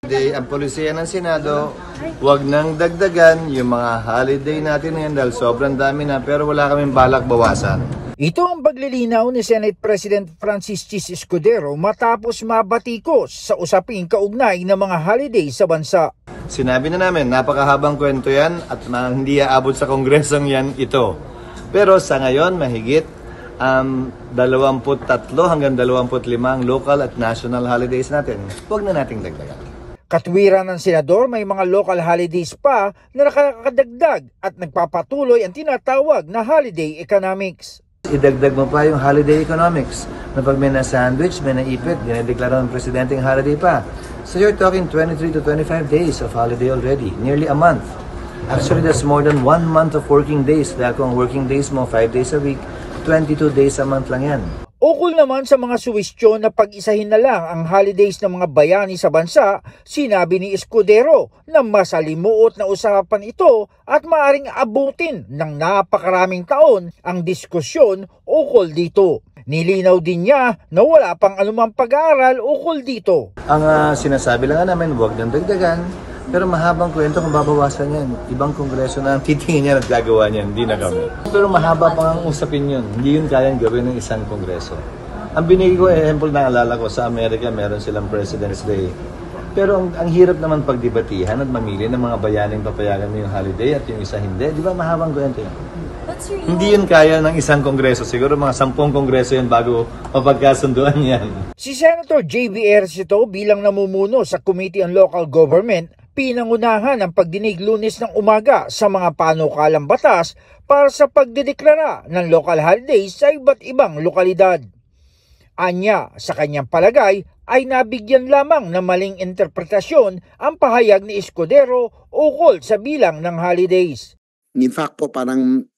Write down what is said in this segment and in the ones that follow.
Ang polisiya ng Senado, huwag nang dagdagan yung mga holiday natin ngayon dahil sobrang dami na pero wala kaming balak bawasan. Ito ang paglilinaw ni Senate President Francis Chis Escudero matapos mabatikos sa usaping kaugnay ng mga holiday sa bansa. Sinabi na namin, napakahabang kwento yan at hindi aabot sa kongresong yan ito. Pero sa ngayon, mahigit 23 hanggang 25 ang local at national holidays natin. Huwag na nating dagdagan. Katwiran ng senador, may mga local holidays pa na nakakadagdag at nagpapatuloy ang tinatawag na holiday economics. Idagdag mo pa yung holiday economics na pag may na-sandwich, may naipit, dinedeklara ng presidente yung holiday pa. So you're talking 23 to 25 days of holiday already, nearly a month. Actually, that's more than 1 month of working days. Dahil kung working days mo 5 days a week, 22 days a month lang yan. Ukol naman sa mga suwestyon na pag-isahin na lang ang holidays ng mga bayani sa bansa, sinabi ni Escudero na masalimuot na usapan ito at maaring abutin ng napakaraming taon ang diskusyon ukol dito. Nilinaw din niya na wala pang anumang pag-aaral ukol dito. Ang sinasabi lang namin, huwag nang dagdagan, pero mahabang kwento kung babawasan yan. Ibang kongreso na titingin niya at gagawa niyan, hindi na kami. Pero mahaba pang ang usapin yun. Hindi yun kayang gawin ng isang kongreso. Ang binigay ko, example na alala ko, sa Amerika meron silang President's Day. Pero ang hirap naman pagdebatihan at mamili ng mga bayaning papayagan mo yung holiday at yung isa hindi. Di ba mahabang kwento yun? Hindi yun kaya ng isang kongreso. Siguro mga 10 kongreso yan bago mapagkasunduan yan. Si Senator J.B. Ejercito bilang namumuno sa Committee on Local Government, pinangunahan ang pagdinig Lunes ng umaga sa mga panukalang batas para sa pagdedeklara ng local holidays sa iba't ibang lokalidad. Anya, sa kanyang palagay, ay nabigyan lamang ng maling interpretasyon ang pahayag ni Escudero ukol sa bilang ng holidays. In fact po, parang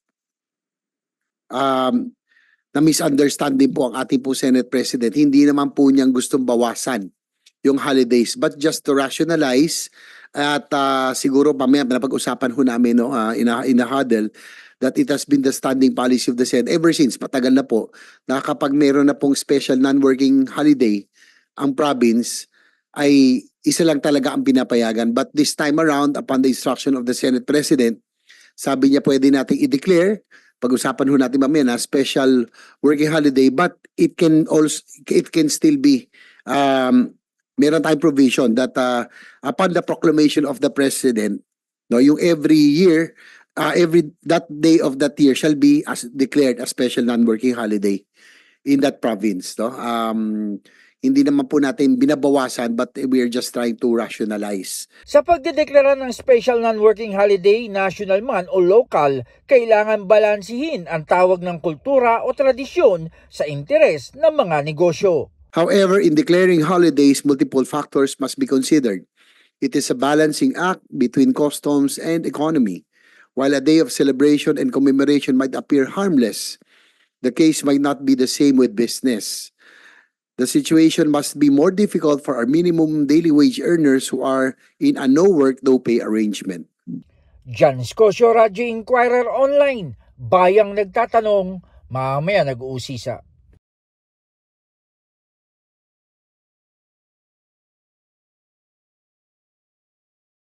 na-misunderstanding po ang ating po Senate President. Hindi naman po niyang gustong bawasan yung holidays, but just to rationalize at siguro mamaya napag-usapan ho namin in a huddle that it has been the standing policy of the Senate ever since, matagal na po, na kapag meron na pong special non-working holiday, ang province ay isa lang talaga ang pinapayagan. But this time around, upon the instruction of the Senate President, sabi niya pwede nating i-declare, pag-usapan ho natin mamaya na special working holiday, but it can still be meron tayong provision that upon the proclamation of the President, no, yung every year, that day of that year shall be declared a special non-working holiday in that province. No? Hindi naman po natin binabawasan, but we are just trying to rationalize. Sa pagdedeklara ng special non-working holiday, national man o local, kailangan balansihin ang tawag ng kultura o tradisyon sa interes ng mga negosyo. However, in declaring holidays, multiple factors must be considered. It is a balancing act between customs and economy. While a day of celebration and commemoration might appear harmless, the case might not be the same with business. The situation must be more difficult for our minimum daily wage earners who are in a no work, no pay arrangement. Jan Scosio, Radyo Inquirer Online, bayang nagtatanong, mamaya nag-uusisa.